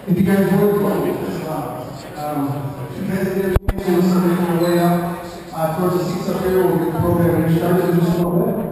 If you guys would, way up towards the seats up here, we'll get the program started in just a little bit.